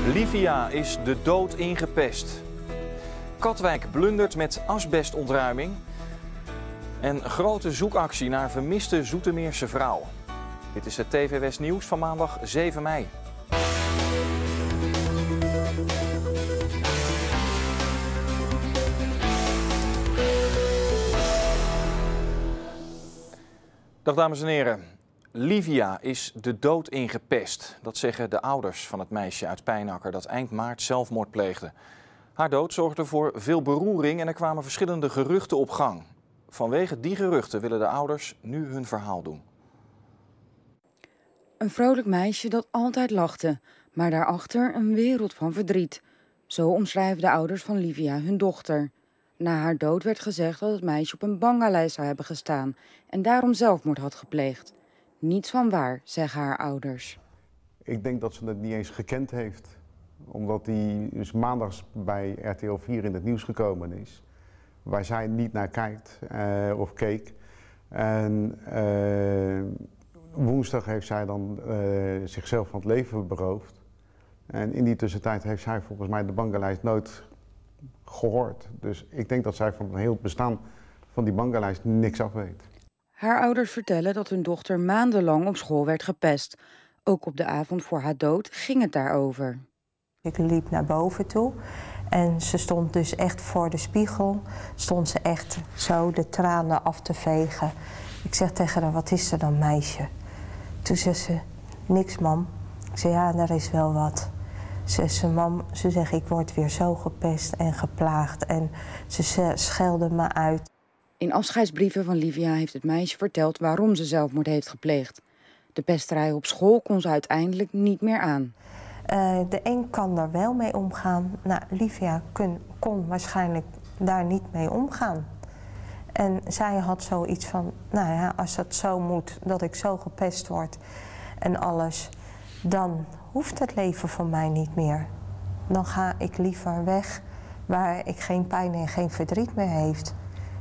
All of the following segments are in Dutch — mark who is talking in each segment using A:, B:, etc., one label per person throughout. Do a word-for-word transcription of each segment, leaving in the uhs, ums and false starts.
A: Livia is de dood ingepest. Katwijk blundert met asbestontruiming. En grote zoekactie naar vermiste Zoetermeerse vrouw. Dit is het T V West Nieuws van maandag zeven mei. Dag dames en heren. Livia is de dood ingepest. Dat zeggen de ouders van het meisje uit Pijnacker dat eind maart zelfmoord pleegde. Haar dood zorgde voor veel beroering en er kwamen verschillende geruchten op gang. Vanwege die geruchten willen de ouders nu hun verhaal doen.
B: Een vrolijk meisje dat altijd lachte, maar daarachter een wereld van verdriet. Zo omschrijven de ouders van Livia hun dochter. Na haar dood werd gezegd dat het meisje op een banglijst zou hebben gestaan en daarom zelfmoord had gepleegd. Niets van waar, zeggen haar ouders.
C: Ik denk dat ze het niet eens gekend heeft. Omdat die dus maandags bij R T L vier in het nieuws gekomen is. Waar zij niet naar kijkt uh, of keek. En uh, woensdag heeft zij dan uh, zichzelf van het leven beroofd. En in die tussentijd heeft zij volgens mij de banglijst nooit gehoord. Dus ik denk dat zij van het heel bestaan van die banglijst niks af weet.
B: Haar ouders vertellen dat hun dochter maandenlang op school werd gepest. Ook op de avond voor haar dood ging het daarover.
D: Ik liep naar boven toe en ze stond dus echt voor de spiegel. Stond ze echt zo de tranen af te vegen. Ik zeg tegen haar, wat is er dan meisje? Toen zei ze, niks mam. Ik zei, ja, er is wel wat. Ze zei, mam, ze zegt, ik word weer zo gepest en geplaagd. En ze schelde me uit.
B: In afscheidsbrieven van Livia heeft het meisje verteld waarom ze zelfmoord heeft gepleegd. De pesterij op school kon ze uiteindelijk niet meer aan.
D: Uh, de een kan er wel mee omgaan. Nou, Livia kon, kon waarschijnlijk daar niet mee omgaan. En zij had zoiets van, nou ja, als het zo moet, dat ik zo gepest word en alles, dan hoeft het leven van mij niet meer. Dan ga ik liever weg waar ik geen pijn en geen verdriet meer heeft.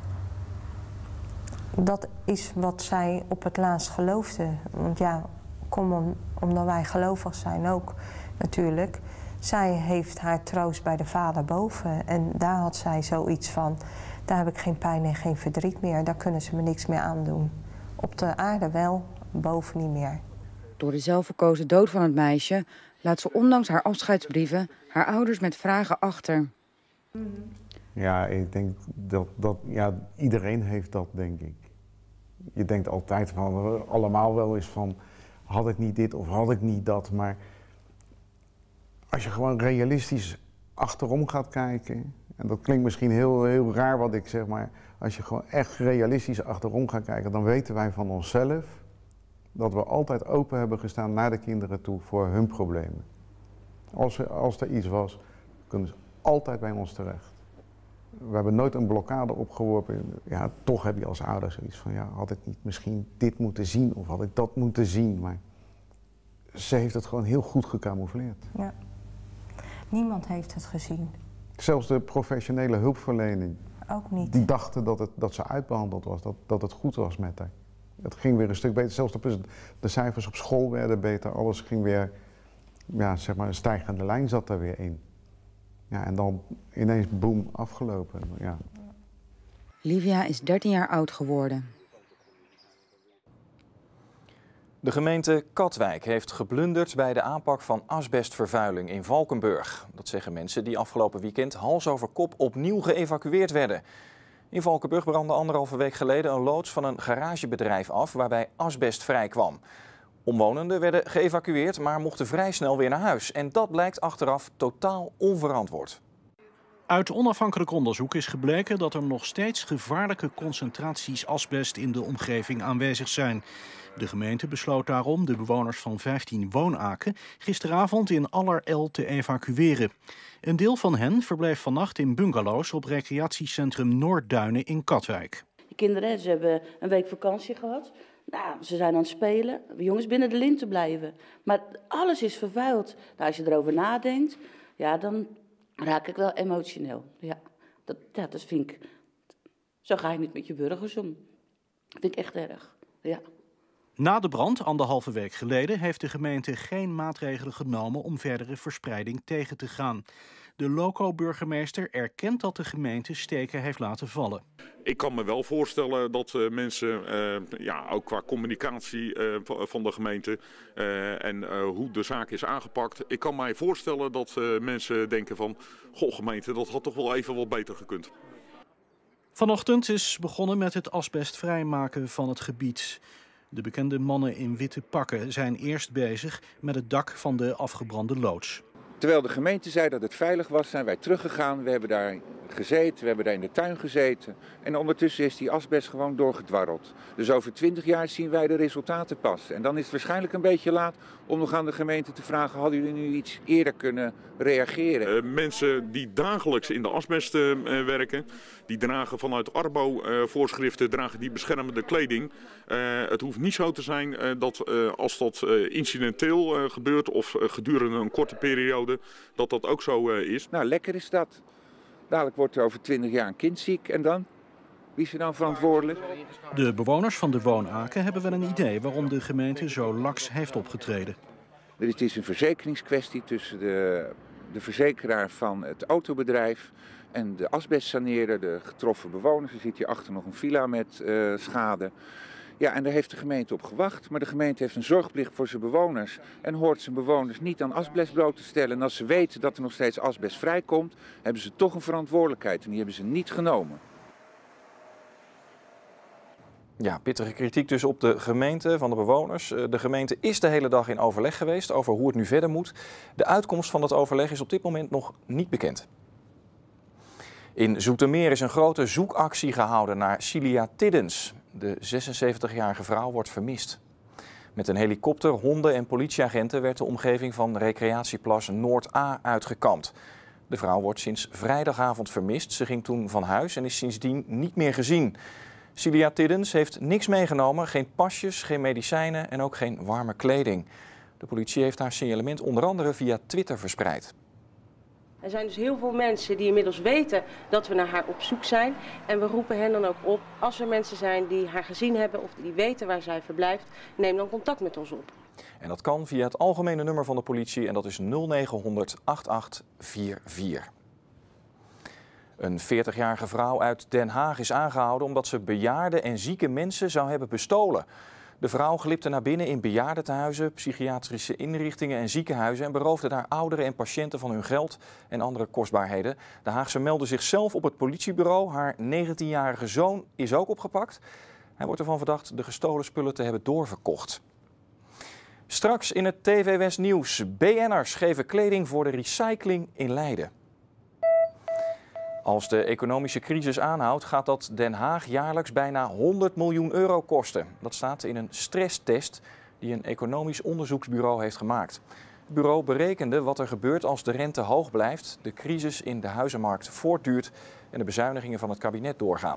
D: Dat is wat zij op het laatst geloofde. Want ja, kom om, omdat wij gelovig zijn ook natuurlijk. Zij heeft haar troost bij de Vader boven. En daar had zij zoiets van, daar heb ik geen pijn en geen verdriet meer. Daar kunnen ze me niks meer aandoen. Op de aarde wel, boven niet meer.
B: Door de zelfverkozen dood van het meisje laat ze ondanks haar afscheidsbrieven haar ouders met vragen achter.
C: Ja, ik denk dat, dat ja, iedereen heeft dat, denk ik. Je denkt altijd van, allemaal wel eens van, had ik niet dit of had ik niet dat. Maar als je gewoon realistisch achterom gaat kijken, en dat klinkt misschien heel, heel raar wat ik zeg, maar als je gewoon echt realistisch achterom gaat kijken, dan weten wij van onszelf dat we altijd open hebben gestaan naar de kinderen toe voor hun problemen. Als er, als er iets was, kunnen ze altijd bij ons terecht. We hebben nooit een blokkade opgeworpen. Ja, toch heb je als ouder zoiets van, ja, had ik niet misschien dit moeten zien of had ik dat moeten zien. Maar ze heeft het gewoon heel goed gecamoufleerd.
D: Ja. Niemand heeft het gezien.
C: Zelfs de professionele hulpverlening.
D: Ook niet.
C: Die dachten dat, het, dat ze uitbehandeld was, dat, dat het goed was met haar. Het ging weer een stuk beter. Zelfs de, de cijfers op school werden beter. Alles ging weer, ja, zeg maar, een stijgende lijn zat er weer in. Ja, en dan ineens boem, afgelopen. Ja.
B: Livia is dertien jaar oud geworden.
A: De gemeente Katwijk heeft geblunderd bij de aanpak van asbestvervuiling in Valkenburg. Dat zeggen mensen die afgelopen weekend hals over kop opnieuw geëvacueerd werden. In Valkenburg brandde anderhalve week geleden een loods van een garagebedrijf af waarbij asbest vrijkwam. Omwonenden werden geëvacueerd, maar mochten vrij snel weer naar huis. En dat blijkt achteraf totaal onverantwoord.
E: Uit onafhankelijk onderzoek is gebleken dat er nog steeds gevaarlijke concentraties asbest in de omgeving aanwezig zijn. De gemeente besloot daarom de bewoners van vijftien woonaken gisteravond in allerijl te evacueren. Een deel van hen verbleef vannacht in bungalows op recreatiecentrum Noordduinen in Katwijk.
F: De kinderen ze hebben een week vakantie gehad. Nou, ze zijn aan het spelen. Jongens, binnen de lint te blijven. Maar alles is vervuild. Nou, als je erover nadenkt, ja, dan raak ik wel emotioneel. Ja, dat, ja, dat vind ik... Zo ga je niet met je burgers om. Dat vind ik echt erg, ja.
E: Na de brand, anderhalve week geleden, heeft de gemeente geen maatregelen genomen om verdere verspreiding tegen te gaan. De loco-burgemeester erkent dat de gemeente steken heeft laten vallen.
G: Ik kan me wel voorstellen dat uh, mensen, uh, ja, ook qua communicatie uh, van de gemeente uh, en uh, hoe de zaak is aangepakt. Ik kan mij voorstellen dat uh, mensen denken van, goh gemeente, dat had toch wel even wat beter gekund.
E: Vanochtend is begonnen met het asbestvrijmaken van het gebied. De bekende mannen in witte pakken zijn eerst bezig met het dak van de afgebrande loods.
H: Terwijl de gemeente zei dat het veilig was, zijn wij teruggegaan. We hebben daar gezeten, we hebben daar in de tuin gezeten. En ondertussen is die asbest gewoon doorgedwarreld. Dus over twintig jaar zien wij de resultaten pas. En dan is het waarschijnlijk een beetje laat om nog aan de gemeente te vragen, hadden jullie nu iets eerder kunnen reageren?
G: Uh, mensen die dagelijks in de asbest uh, werken, die dragen vanuit Arbo-voorschriften, uh, dragen die beschermende kleding. Uh, het hoeft niet zo te zijn uh, dat uh, als dat uh, incidenteel uh, gebeurt of uh, gedurende een korte periode, dat dat ook zo uh, is.
H: Nou, lekker is dat. Dadelijk wordt er over twintig jaar een kind ziek en dan? Wie is er dan verantwoordelijk?
E: De bewoners van de woonaken hebben wel een idee waarom de gemeente zo laks heeft opgetreden.
H: Het is een verzekeringskwestie tussen de, de verzekeraar van het autobedrijf en de asbestsaneerder, de getroffen bewoners. Er zit hierachter nog een villa met uh, schade. Ja, en daar heeft de gemeente op gewacht. Maar de gemeente heeft een zorgplicht voor zijn bewoners en hoort zijn bewoners niet aan asbest bloot te stellen. En als ze weten dat er nog steeds asbest vrijkomt, hebben ze toch een verantwoordelijkheid en die hebben ze niet genomen.
A: Ja, pittige kritiek dus op de gemeente van de bewoners. De gemeente is de hele dag in overleg geweest over hoe het nu verder moet. De uitkomst van dat overleg is op dit moment nog niet bekend. In Zoetermeer is een grote zoekactie gehouden naar Cilia Tiddens. De zesenzeventigjarige vrouw wordt vermist. Met een helikopter, honden en politieagenten werd de omgeving van recreatieplas Noord A uitgekampt. De vrouw wordt sinds vrijdagavond vermist. Ze ging toen van huis en is sindsdien niet meer gezien. Cilia Tiddens heeft niks meegenomen, geen pasjes, geen medicijnen en ook geen warme kleding. De politie heeft haar signalement onder andere via Twitter verspreid.
I: Er zijn dus heel veel mensen die inmiddels weten dat we naar haar op zoek zijn. En we roepen hen dan ook op, als er mensen zijn die haar gezien hebben of die weten waar zij verblijft, neem dan contact met ons op.
A: En dat kan via het algemene nummer van de politie en dat is nul negen honderd achtentachtig vierenveertig. Een veertigjarige vrouw uit Den Haag is aangehouden omdat ze bejaarde en zieke mensen zou hebben bestolen. De vrouw glipte naar binnen in bejaardentehuizen, psychiatrische inrichtingen en ziekenhuizen en beroofde daar ouderen en patiënten van hun geld en andere kostbaarheden. De Haagse meldde zichzelf op het politiebureau. Haar negentienjarige zoon is ook opgepakt. Hij wordt ervan verdacht de gestolen spullen te hebben doorverkocht. Straks in het T V West Nieuws. B N'ers geven kleding voor de recycling in Leiden. Als de economische crisis aanhoudt, gaat dat Den Haag jaarlijks bijna honderd miljoen euro kosten. Dat staat in een stresstest die een economisch onderzoeksbureau heeft gemaakt. Het bureau berekende wat er gebeurt als de rente hoog blijft, de crisis in de huizenmarkt voortduurt en de bezuinigingen van het kabinet doorgaan.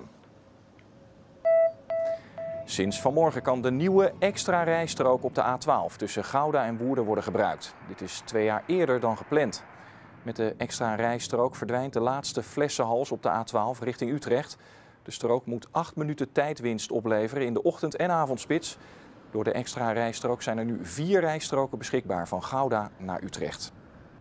A: Sinds vanmorgen kan de nieuwe extra rijstrook op de A twaalf tussen Gouda en Woerden worden gebruikt. Dit is twee jaar eerder dan gepland. Met de extra rijstrook verdwijnt de laatste flessenhals op de A twaalf richting Utrecht. De strook moet acht minuten tijdwinst opleveren in de ochtend- en avondspits. Door de extra rijstrook zijn er nu vier rijstroken beschikbaar van Gouda naar Utrecht.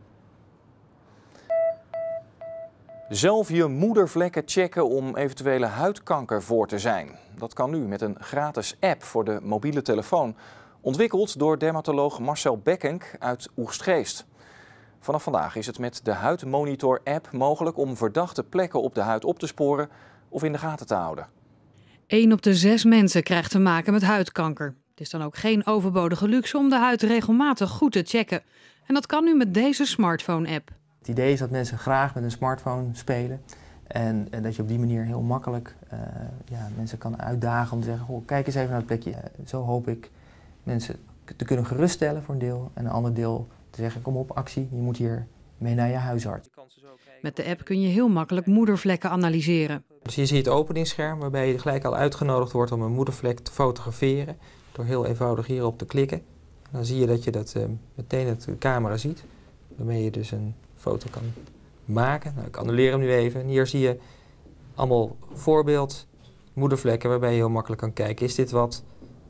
A: Zelf je moedervlekken checken om eventuele huidkanker voor te zijn. Dat kan nu met een gratis app voor de mobiele telefoon. Ontwikkeld door dermatoloog Marcel Bekkenk uit Oegstgeest. Vanaf vandaag is het met de Huidmonitor-app mogelijk om verdachte plekken op de huid op te sporen of in de gaten te houden.
J: Eén op de zes mensen krijgt te maken met huidkanker. Het is dan ook geen overbodige luxe om de huid regelmatig goed te checken. En dat kan nu met deze smartphone-app.
K: Het idee is dat mensen graag met een smartphone spelen. En, en dat je op die manier heel makkelijk uh, ja, mensen kan uitdagen om te zeggen, oh, kijk eens even naar het plekje. Uh, zo hoop ik mensen te kunnen geruststellen voor een deel en een ander deel te zeggen, kom op, actie, je moet hier mee naar je huisarts.
J: Met de app kun je heel makkelijk moedervlekken analyseren.
K: Dus hier zie je het openingsscherm waarbij je gelijk al uitgenodigd wordt om een moedervlek te fotograferen. Door heel eenvoudig hierop te klikken. En dan zie je dat je dat uh, meteen op de camera ziet. Waarmee je dus een foto kan maken. Nou, ik annuleer hem nu even. En hier zie je allemaal voorbeeld moedervlekken waarbij je heel makkelijk kan kijken. Is dit wat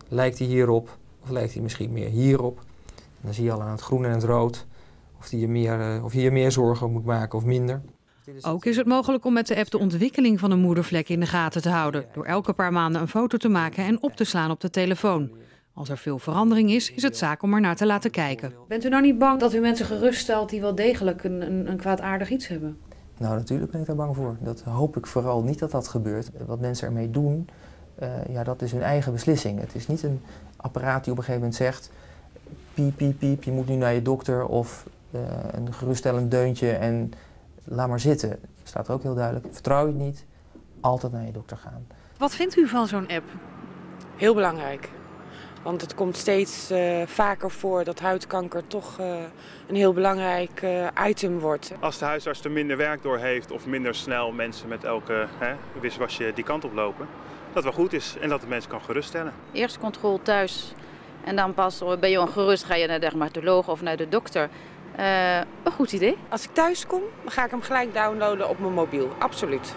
K: lijkt hij hierop of lijkt hij misschien meer hierop. En dan zie je al aan het groen en het rood of, die je meer, of je je meer zorgen moet maken of minder.
J: Ook is het mogelijk om met de app de ontwikkeling van een moedervlek in de gaten te houden, door elke paar maanden een foto te maken en op te slaan op de telefoon. Als er veel verandering is, is het zaak om er naar te laten kijken.
B: Bent u nou niet bang dat u mensen geruststelt die wel degelijk een, een, een kwaadaardig iets hebben?
K: Nou, natuurlijk ben ik daar bang voor. Dat hoop ik vooral niet dat dat gebeurt. Wat mensen ermee doen, uh, ja, dat is hun eigen beslissing. Het is niet een apparaat die op een gegeven moment zegt, piep, piep, piep, je moet nu naar je dokter, of uh, een geruststellend deuntje en laat maar zitten. Staat er ook heel duidelijk. Vertrouw je het niet, altijd naar je dokter gaan.
J: Wat vindt u van zo'n app?
L: Heel belangrijk. Want het komt steeds uh, vaker voor dat huidkanker toch uh, een heel belangrijk uh, item wordt.
M: Als de huisarts er minder werk door heeft of minder snel mensen met elke hè, wisselwasje die kant op lopen, dat wel goed is en dat het mensen kan geruststellen.
N: Eerst controle thuis en dan pas ben je ongerust, ga je naar de dermatoloog of naar de dokter. Uh, een goed idee.
L: Als ik thuis kom, dan ga ik hem gelijk downloaden op mijn mobiel. Absoluut.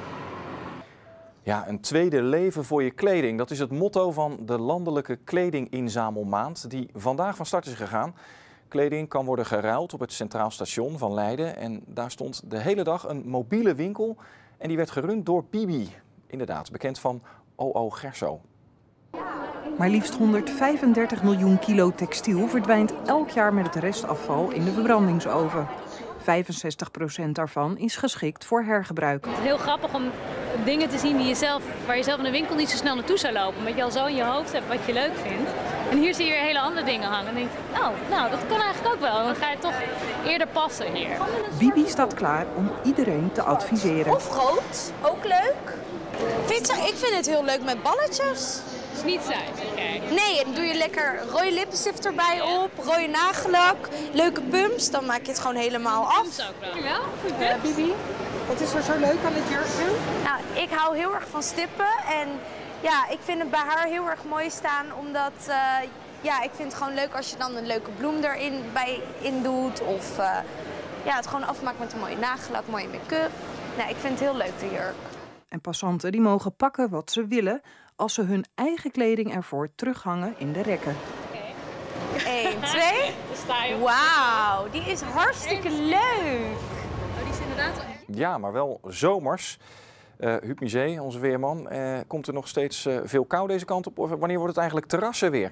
A: Ja, een tweede leven voor je kleding. Dat is het motto van de landelijke kledinginzamelmaand die vandaag van start is gegaan. Kleding kan worden geruild op het Centraal Station van Leiden. En daar stond de hele dag een mobiele winkel. En die werd gerund door Bibi. Inderdaad, bekend van O O Gerso.
O: Maar liefst honderdvijfendertig miljoen kilo textiel verdwijnt elk jaar met het restafval in de verbrandingsoven. vijfenzestig procent daarvan is geschikt voor hergebruik.
P: Het is heel grappig om dingen te zien die je zelf, waar je zelf in de winkel niet zo snel naartoe zou lopen. Omdat je al zo in je hoofd hebt wat je leuk vindt. En hier zie je weer hele andere dingen hangen. En dan denk je, nou, nou, dat kan eigenlijk ook wel. Dan ga je toch eerder passen hier.
O: Bibi staat klaar om iedereen te adviseren.
Q: Of rood, ook leuk. Pizza, ik vind het heel leuk met balletjes.
P: Het is niet zuid, oké. Okay.
Q: Nee, dan doe je lekker rode lippenstift erbij ja. op, rode nagellak, leuke pumps. Dan maak je het gewoon helemaal af.
P: Pumps ook wel. Ja, goed
O: uh, Bibi, wat is er zo leuk aan het jurkje?
Q: Nou, ik hou heel erg van stippen. En ja, ik vind het bij haar heel erg mooi staan. Omdat, uh, ja, ik vind het gewoon leuk als je dan een leuke bloem erin bij in doet. Of uh, ja, het gewoon afmaakt met een mooie nagellak, mooie make-up. Nou, ik vind het heel leuk, de jurk.
O: En passanten die mogen pakken wat ze willen als ze hun eigen kleding ervoor terughangen in de rekken.
Q: Okay. Eén, twee. Wauw, die is hartstikke leuk.
P: Oh, die is inderdaad...
A: Ja, maar wel zomers. Uh, Huub Misé, onze weerman, uh, komt er nog steeds uh, veel kou deze kant op? Of wanneer wordt het eigenlijk terrassenweer?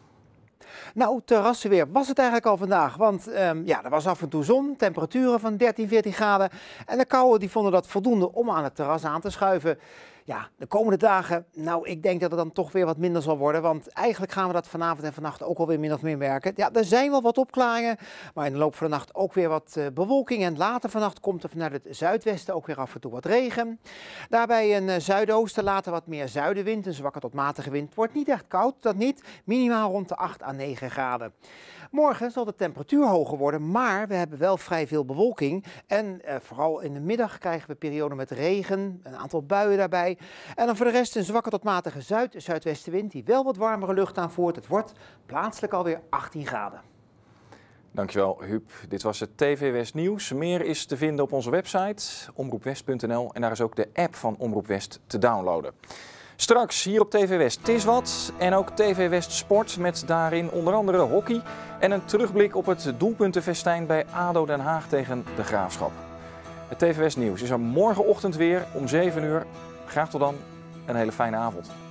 R: Nou, terrassenweer was het eigenlijk al vandaag, want um, ja, er was af en toe zon, temperaturen van dertien, veertien graden. En de kouwen die vonden dat voldoende om aan het terras aan te schuiven. Ja, de komende dagen, nou, ik denk dat het dan toch weer wat minder zal worden, want eigenlijk gaan we dat vanavond en vannacht ook alweer min of meer merken. Ja, er zijn wel wat opklaringen, maar in de loop van de nacht ook weer wat uh, bewolking en later vannacht komt er vanuit het zuidwesten ook weer af en toe wat regen. Daarbij een uh, zuidoosten, later wat meer zuidenwind, een zwakke tot matige wind. Het wordt niet echt koud, dat niet, minimaal rond de acht à negen graden. Morgen zal de temperatuur hoger worden, maar we hebben wel vrij veel bewolking. En eh, vooral in de middag krijgen we perioden met regen, een aantal buien daarbij. En dan voor de rest een zwakke tot matige zuid-zuidwestenwind die wel wat warmere lucht aanvoert. Het wordt plaatselijk alweer achttien graden.
A: Dankjewel Huub. Dit was het T V West Nieuws. Meer is te vinden op onze website omroep west punt n l en daar is ook de app van Omroep West te downloaden. Straks hier op T V West Tis Wat en ook T V West Sport met daarin onder andere hockey en een terugblik op het doelpuntenfestijn bij A D O Den Haag tegen de Graafschap. Het T V West Nieuws is er morgenochtend weer om zeven uur. Graag tot dan, een hele fijne avond.